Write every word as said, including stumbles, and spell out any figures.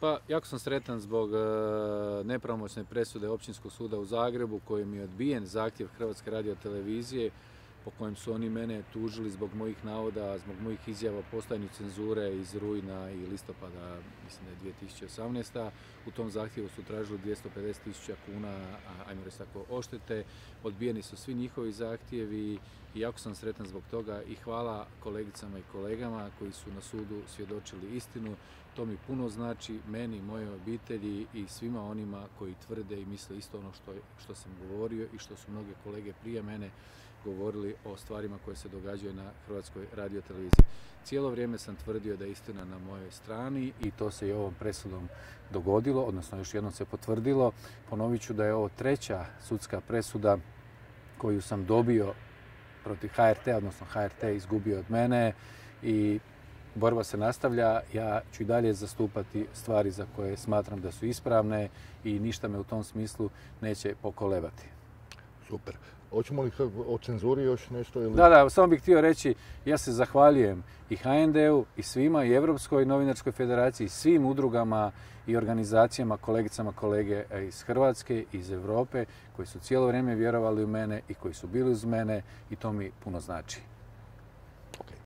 Pa, jako sam sretan zbog e, nepravomoćne presude Općinskog suda u Zagrebu kojim je odbijen zahtjev Hrvatske radiotelevizije po kojem su oni mene tužili zbog mojih navoda, zbog mojih izjava o postojanju cenzure iz rujna i listopada, mislim da je dvije tisuće osamnaeste. U tom zahtjevu su tražili dvjesto pedeset tisuća kuna, ajmo reći tako, odštete. Odbijeni su svi njihovi zahtjevi i jako sam sretan zbog toga i hvala kolegicama i kolegama koji su na sudu svjedočili istinu. To mi puno znači, meni, mojoj obitelji i svima onima koji tvrde i misle isto ono što, što sam govorio i što su mnoge kolege prije mene govorili o stvarima koje se događaju na Hrvatskoj radioteleviziji. Cijelo vrijeme sam tvrdio da je istina na mojoj strani i to se i ovom presudom dogodilo, odnosno još jednom se potvrdilo. Ponovit ću da je ovo treća sudska presuda koju sam dobio protiv H R T, odnosno H R T izgubio od mene i borba se nastavlja. Ja ću i dalje zastupati stvari za koje smatram da su ispravne i ništa me u tom smislu neće pokolebati. Super. Hoćemo li o cenzuri još nešto? Ili... Da, da, samo bih htio reći, ja se zahvaljujem i H N D-u i svima, i Europskoj novinarskoj federaciji, svim udrugama i organizacijama, kolegicama, kolege iz Hrvatske, iz Europe, koji su cijelo vrijeme vjerovali u mene i koji su bili uz mene i to mi puno znači.